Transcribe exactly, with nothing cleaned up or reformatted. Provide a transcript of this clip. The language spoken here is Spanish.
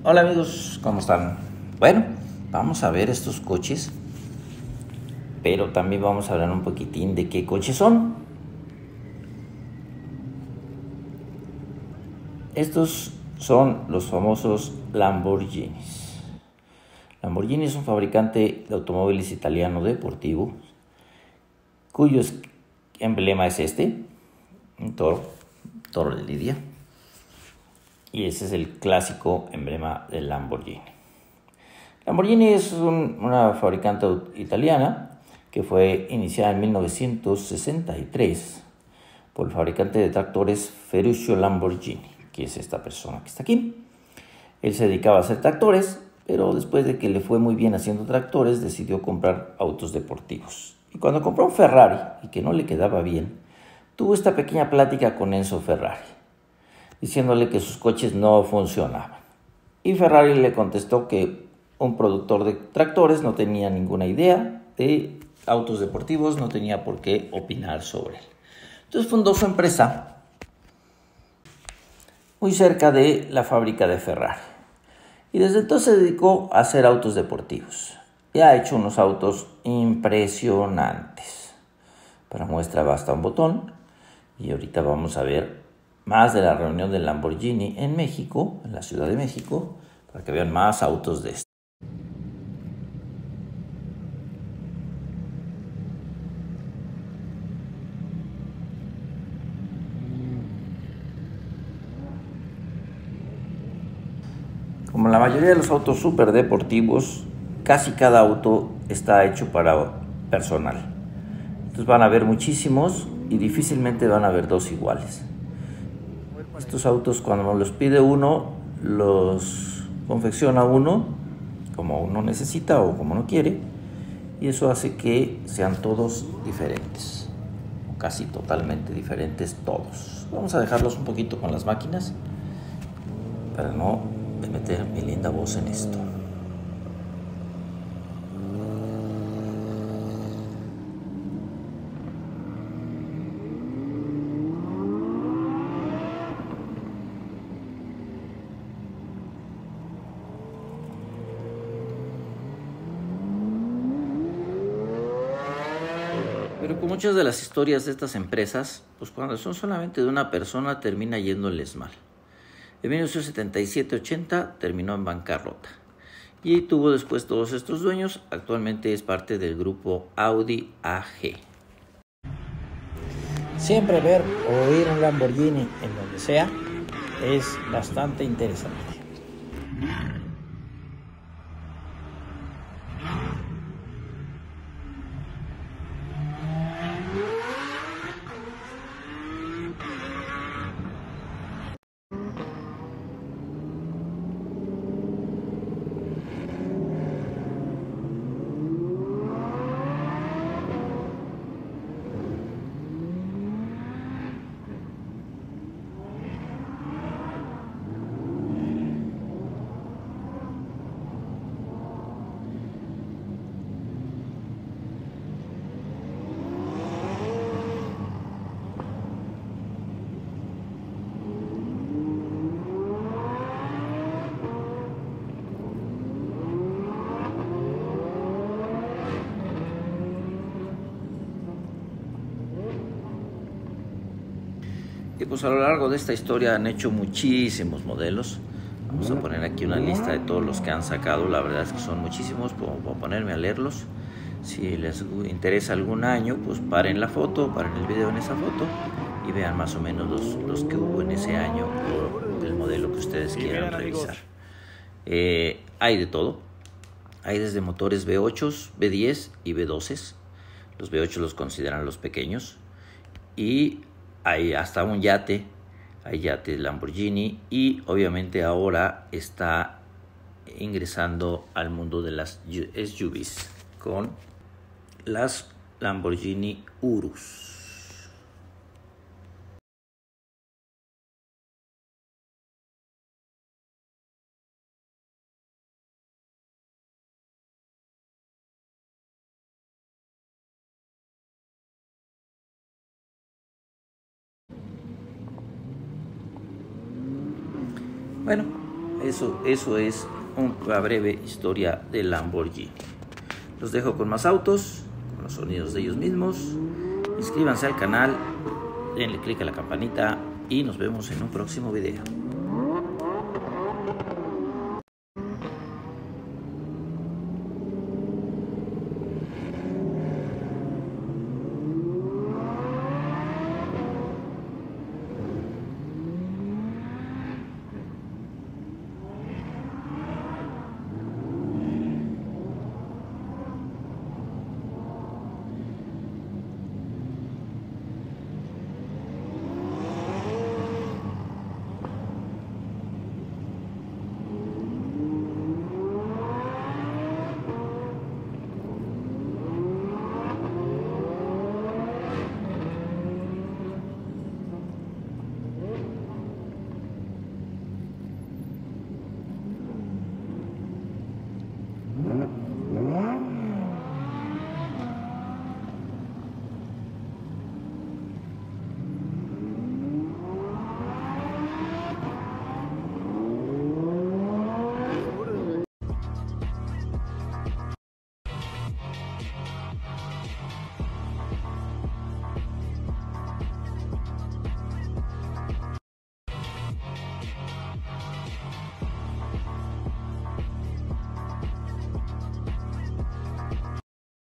Hola amigos, ¿cómo están? Bueno, vamos a ver estos coches, pero también vamos a hablar un poquitín de qué coches son. Estos son los famosos Lamborghinis. Lamborghini es un fabricante de automóviles italiano deportivo, cuyo emblema es este, un toro, toro de Lidia. Y ese es el clásico emblema del Lamborghini. Lamborghini es un, una fabricante italiana que fue iniciada en mil novecientos sesenta y tres por el fabricante de tractores Ferruccio Lamborghini, que es esta persona que está aquí. Él se dedicaba a hacer tractores, pero después de que le fue muy bien haciendo tractores, decidió comprar autos deportivos. Y cuando compró un Ferrari y que no le quedaba bien, tuvo esta pequeña plática con Enzo Ferrari, diciéndole que sus coches no funcionaban. Y Ferrari le contestó que un productor de tractores no tenía ninguna idea de autos deportivos, no tenía por qué opinar sobre él. Entonces fundó su empresa muy cerca de la fábrica de Ferrari. Y desde entonces se dedicó a hacer autos deportivos. Y ha hecho unos autos impresionantes. Para muestra basta un botón. Y ahorita vamos a ver más de la reunión del Lamborghini en México, en la Ciudad de México, para que vean más autos de estos. Como la mayoría de los autos súper deportivos, casi cada auto está hecho para personal. Entonces van a haber muchísimos y difícilmente van a haber dos iguales. Estos autos, cuando los pide uno, los confecciona uno como uno necesita o como uno quiere, y eso hace que sean todos diferentes, o casi totalmente diferentes todos. Vamos a dejarlos un poquito con las máquinas para no meter mi linda voz en esto. Pero con muchas de las historias de estas empresas, pues cuando son solamente de una persona termina yéndoles mal. En mil novecientos setenta y siete ochenta terminó en bancarrota y tuvo después todos estos dueños. Actualmente es parte del grupo Audi A G. Siempre ver o oír un Lamborghini en donde sea es bastante interesante. Y pues a lo largo de esta historia han hecho muchísimos modelos. Vamos a poner aquí una lista de todos los que han sacado. La verdad es que son muchísimos, puedo ponerme a leerlos. Si les interesa algún año, pues paren la foto, paren el video en esa foto y vean más o menos los, los que hubo en ese año o el modelo que ustedes quieran revisar. Eh, hay de todo. Hay desde motores V ocho, V diez y V doce. Los V ocho los consideran los pequeños. Y hay hasta un yate, hay yate Lamborghini, y obviamente ahora está ingresando al mundo de las S U Vs con las Lamborghini Urus. Bueno, Eso, eso es una breve historia de Lamborghini. Los dejo con más autos, con los sonidos de ellos mismos. Inscríbanse al canal, denle click a la campanita y nos vemos en un próximo video.